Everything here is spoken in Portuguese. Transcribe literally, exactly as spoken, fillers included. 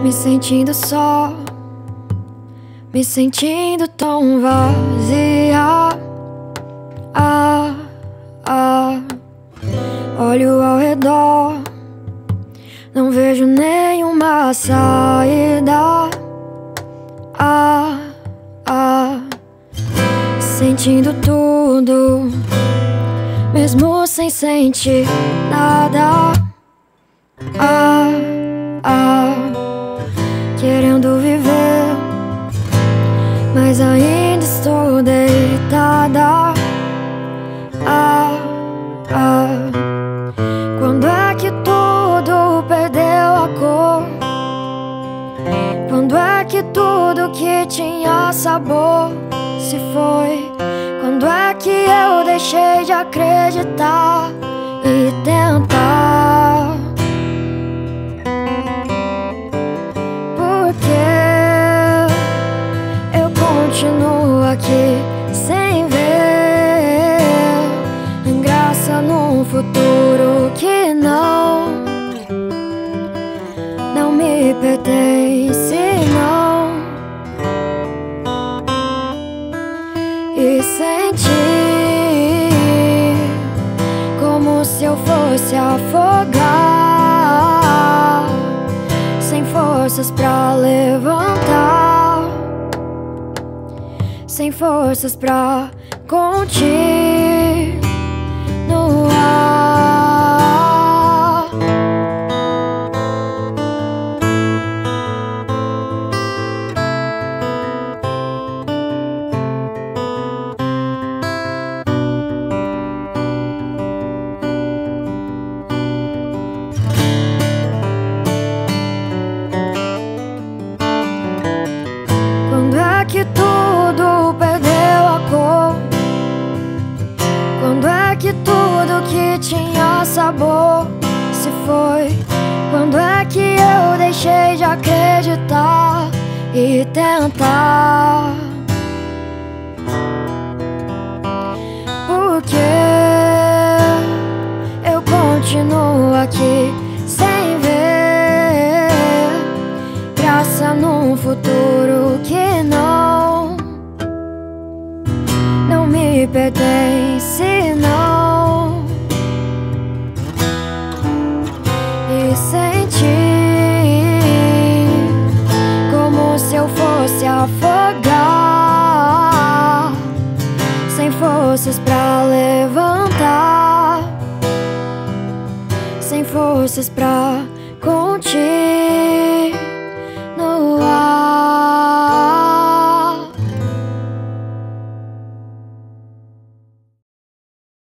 Me sentindo só, me sentindo tão vazia. Ah, ah. Olho ao redor, não vejo nenhuma saída. Ah, ah. Sentindo tudo, mesmo sem sentir nada. Ah, ah. Querendo viver, mas ainda estou deitada. Ah, ah. Quando é que tudo perdeu a cor? Quando é que tudo que tinha sabor se foi? Quando é que eu deixei de acreditar e tentar? Porque eu continuo aqui sem ver graça num futuro que não Não me pertence, não. E sentir como se eu fosse afogar, sem forças pra levantar, sem forças pra continuar. Quando é que tudo perdeu a cor? Quando é que tudo que tinha sabor se foi? Quando é que eu deixei de acreditar e tentar? Porque eu continuo aqui sem ver graça num futuro que não Não me pertence, não. E sentir como se eu fosse afogar, sem forças pra levantar, sem forças pra